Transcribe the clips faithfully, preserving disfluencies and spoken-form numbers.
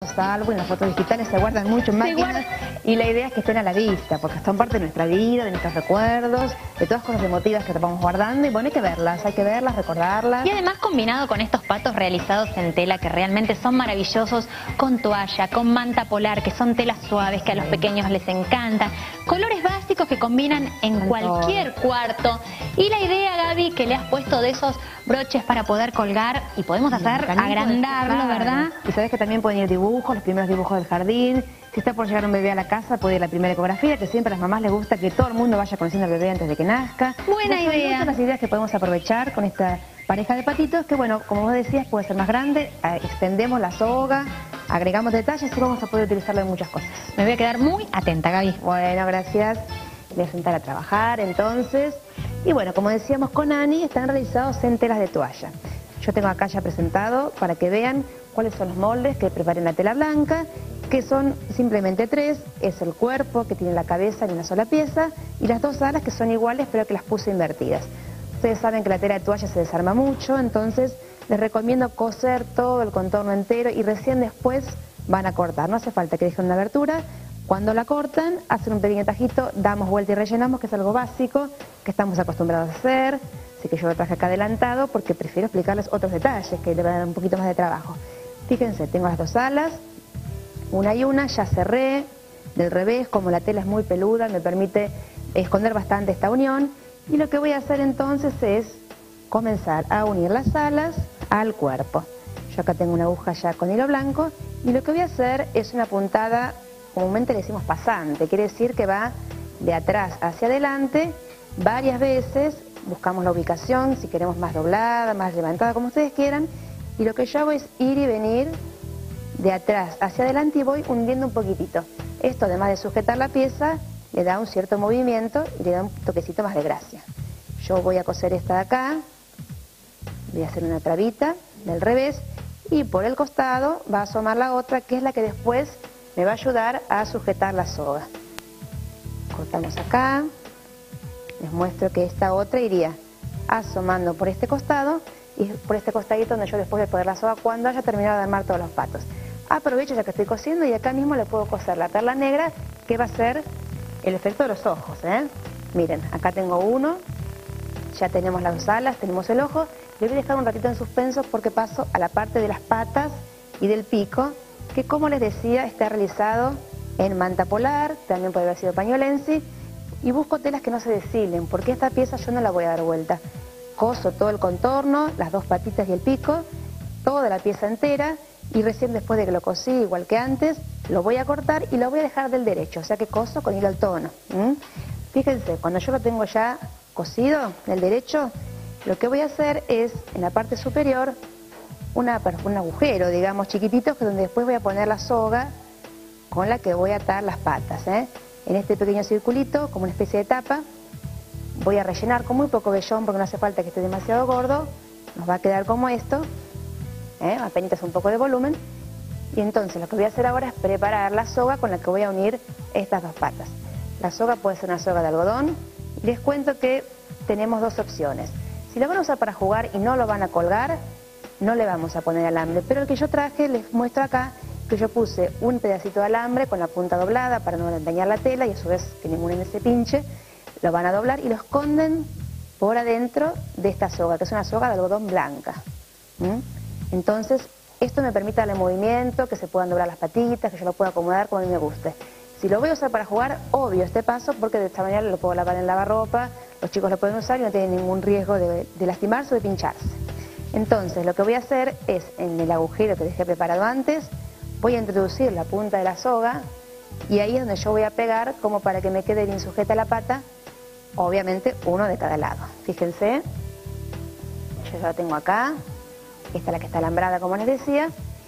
álbum, las fotos digitales se guardan mucho en máquinas y la idea es que estén a la vista, porque son parte de nuestra vida, de nuestros recuerdos, de todas cosas emotivas que vamos guardando y bueno, hay que verlas, hay que verlas, recordarlas. Y además combinado con estos patos realizados en tela que realmente son maravillosos, con toalla, con manta polar, que son telas suaves que a los pequeños les encantan, colores básicos que combinan en Con cualquier todo. cuarto. Y la idea, Gaby, que le has puesto de esos broches para poder colgar y podemos hacer agrandarlo, claro. ¿verdad? Y sabes que también pueden ir dibujos, los primeros dibujos del jardín. Si está por llegar un bebé a la casa, puede ir la primera ecografía, que siempre a las mamás les gusta que todo el mundo vaya conociendo al bebé antes de que nazca. Buena Entonces, idea. Son muchas las ideas que podemos aprovechar con esta pareja de patitos, que bueno, como vos decías, puede ser más grande, eh, extendemos la soga, agregamos detalles y vamos a poder utilizarlo en muchas cosas. Me voy a quedar muy atenta, Gaby. Bueno, gracias. Voy a sentar a trabajar entonces. Y bueno, como decíamos con Ani, están realizados en telas de toalla. Yo tengo acá ya presentado para que vean cuáles son los moldes que preparé en la tela blanca, que son simplemente tres. Es el cuerpo, que tiene la cabeza en una sola pieza, y las dos alas, que son iguales pero que las puse invertidas. Ustedes saben que la tela de toalla se desarma mucho, entonces les recomiendo coser todo el contorno entero y recién después van a cortar. No hace falta que dejen una abertura. Cuando la cortan, hacen un pequeño tajito, damos vuelta y rellenamos, que es algo básico, que estamos acostumbrados a hacer. Así que yo lo traje acá adelantado porque prefiero explicarles otros detalles que le van a dar un poquito más de trabajo. Fíjense, tengo las dos alas, una y una, ya cerré. Del revés, como la tela es muy peluda, me permite esconder bastante esta unión. Y lo que voy a hacer entonces es comenzar a unir las alas al cuerpo. Yo acá tengo una aguja ya con hilo blanco y lo que voy a hacer es una puntada, comúnmente le decimos pasante, quiere decir que va de atrás hacia adelante varias veces. Buscamos la ubicación, si queremos más doblada, más levantada, como ustedes quieran. Y lo que yo hago es ir y venir de atrás hacia adelante y voy hundiendo un poquitito. Esto, además de sujetar la pieza, le da un cierto movimiento y le da un toquecito más de gracia. Yo voy a coser esta de acá, voy a hacer una trabita del revés y por el costado va a asomar la otra, que es la que después me va a ayudar a sujetar la soga. Cortamos acá. Les muestro que esta otra iría asomando por este costado y por este costadito donde yo después voy a poner la soga cuando haya terminado de armar todos los patos. Aprovecho ya que estoy cosiendo y acá mismo le puedo coser la perla negra, que va a ser el efecto de los ojos, ¿eh? Miren, acá tengo uno, ya tenemos las dos alas, tenemos el ojo. Le voy a dejar un ratito en suspenso porque paso a la parte de las patas y del pico, que como les decía está realizado en manta polar, también puede haber sido pañolensi. Y busco telas que no se deshilen, porque esta pieza yo no la voy a dar vuelta. Coso todo el contorno, las dos patitas y el pico, toda la pieza entera, y recién después de que lo cosí, igual que antes, lo voy a cortar y lo voy a dejar del derecho, o sea que coso con hilo al tono. ¿Mm? Fíjense, cuando yo lo tengo ya cosido del derecho, lo que voy a hacer es, en la parte superior, una, un agujero, digamos, chiquitito, que donde después voy a poner la soga con la que voy a atar las patas, ¿eh? En este pequeño circulito, como una especie de tapa, voy a rellenar con muy poco vellón porque no hace falta que esté demasiado gordo. Nos va a quedar como esto, ¿eh? Apenas un poco de volumen. Y entonces lo que voy a hacer ahora es preparar la soga con la que voy a unir estas dos patas. La soga puede ser una soga de algodón. Y les cuento que tenemos dos opciones. Si la van a usar para jugar y no lo van a colgar, no le vamos a poner alambre. Pero el que yo traje, les muestro acá, que yo puse un pedacito de alambre con la punta doblada para no dañar la tela y a su vez que ninguno se pinche. Lo van a doblar y lo esconden por adentro de esta soga, que es una soga de algodón blanca. ¿Mm? Entonces, esto me permite darle movimiento, que se puedan doblar las patitas, que yo lo pueda acomodar como a mí me guste. Si lo voy a usar para jugar, obvio este paso, porque de esta manera lo puedo lavar en lavarropa, los chicos lo pueden usar y no tienen ningún riesgo de, de lastimarse o de pincharse. Entonces, lo que voy a hacer es, en el agujero que dejé preparado antes, voy a introducir la punta de la soga y ahí es donde yo voy a pegar como para que me quede bien sujeta la pata, obviamente uno de cada lado. Fíjense, yo ya la tengo acá, esta es la que está alambrada como les decía,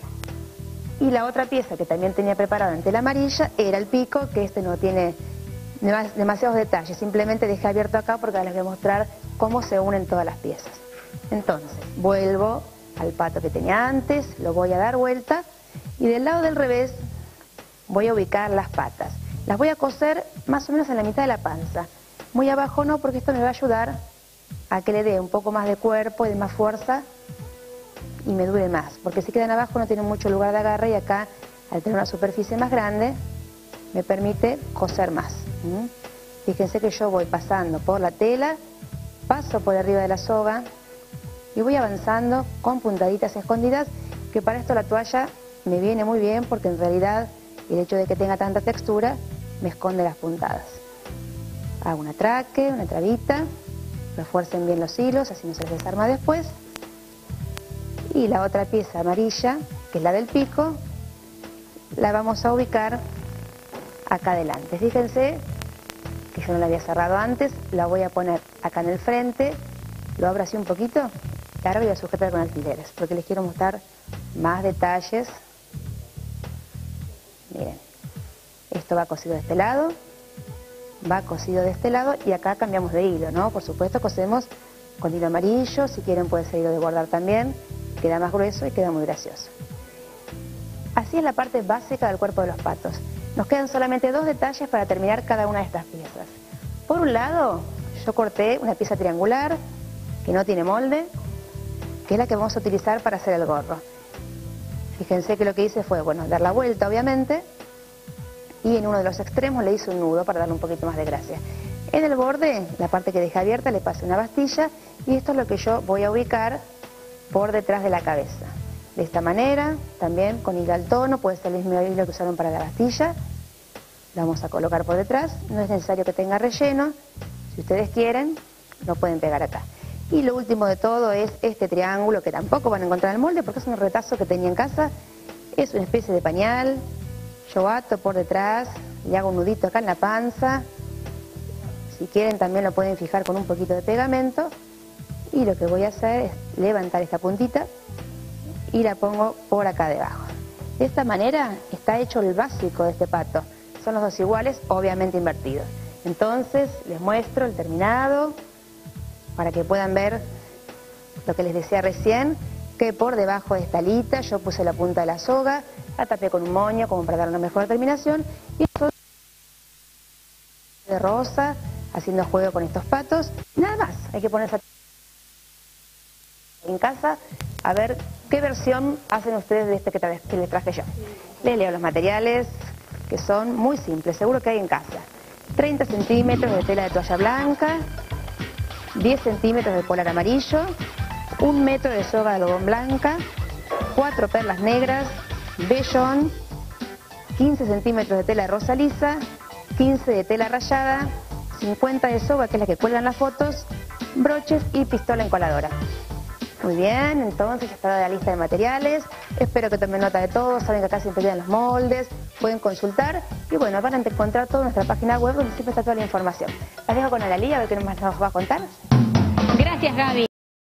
y la otra pieza que también tenía preparada en tela amarilla era el pico, que este no tiene demasiados detalles, simplemente dejé abierto acá porque ahora les voy a mostrar cómo se unen todas las piezas. Entonces, vuelvo al pato que tenía antes, lo voy a dar vuelta. Y del lado del revés voy a ubicar las patas. Las voy a coser más o menos en la mitad de la panza. Muy abajo no, porque esto me va a ayudar a que le dé un poco más de cuerpo y de más fuerza y me dure más. Porque si quedan abajo no tienen mucho lugar de agarre y acá al tener una superficie más grande, me permite coser más. ¿Mm? Fíjense que yo voy pasando por la tela, paso por arriba de la soga y voy avanzando con puntaditas escondidas, que para esto la toalla me viene muy bien porque en realidad el hecho de que tenga tanta textura me esconde las puntadas. Hago un atraque, una trabita, refuercen bien los hilos, así no se les desarma después. Y la otra pieza amarilla, que es la del pico, la vamos a ubicar acá adelante. Fíjense que yo no la había cerrado antes, la voy a poner acá en el frente, lo abro así un poquito, y ahora voy a sujetar con alfileres, porque les quiero mostrar más detalles. Miren, esto va cosido de este lado, va cosido de este lado y acá cambiamos de hilo, ¿no? Por supuesto cosemos con hilo amarillo, si quieren puede ser hilo de bordar también, queda más grueso y queda muy gracioso. Así es la parte básica del cuerpo de los patos. Nos quedan solamente dos detalles para terminar cada una de estas piezas. Por un lado, yo corté una pieza triangular que no tiene molde, que es la que vamos a utilizar para hacer el gorro. Fíjense que lo que hice fue, bueno, dar la vuelta obviamente, y en uno de los extremos le hice un nudo para darle un poquito más de gracia. En el borde, la parte que dejé abierta, le pasé una bastilla y esto es lo que yo voy a ubicar por detrás de la cabeza. De esta manera, también con hilo al tono, puede ser el mismo hilo que usaron para la bastilla. Lo vamos a colocar por detrás, no es necesario que tenga relleno, si ustedes quieren, lo pueden pegar acá. Y lo último de todo es este triángulo, que tampoco van a encontrar el molde porque es un retazo que tenía en casa, es una especie de pañal. Yo ato por detrás, le hago un nudito acá en la panza, si quieren también lo pueden fijar con un poquito de pegamento, y lo que voy a hacer es levantar esta puntita y la pongo por acá debajo. De esta manera está hecho el básico de este pato, son los dos iguales, obviamente invertidos. Entonces les muestro el terminado para que puedan ver lo que les decía recién, que por debajo de esta alita yo puse la punta de la soga, la tapé con un moño como para dar una mejor terminación y esto de rosa haciendo juego con estos patos. Nada más, hay que ponerse en casa a ver qué versión hacen ustedes de este que, tra que les traje yo. Les leo los materiales, que son muy simples, seguro que hay en casa. treinta centímetros de tela de toalla blanca, diez centímetros de polar amarillo, un metro de soga de algodón blanca, cuatro perlas negras, vellón, quince centímetros de tela de rosa lisa, quince de tela rayada, cincuenta de soga, que es la que cuelgan las fotos, broches y pistola encoladora. Muy bien, entonces ya está la lista de materiales, espero que tomen nota de todo, saben que acá siempre tienen los moldes, pueden consultar y bueno, van a encontrar todo en nuestra página web donde siempre está toda la información. Las dejo con Analía a ver qué más nos va a contar. Gracias, Gaby.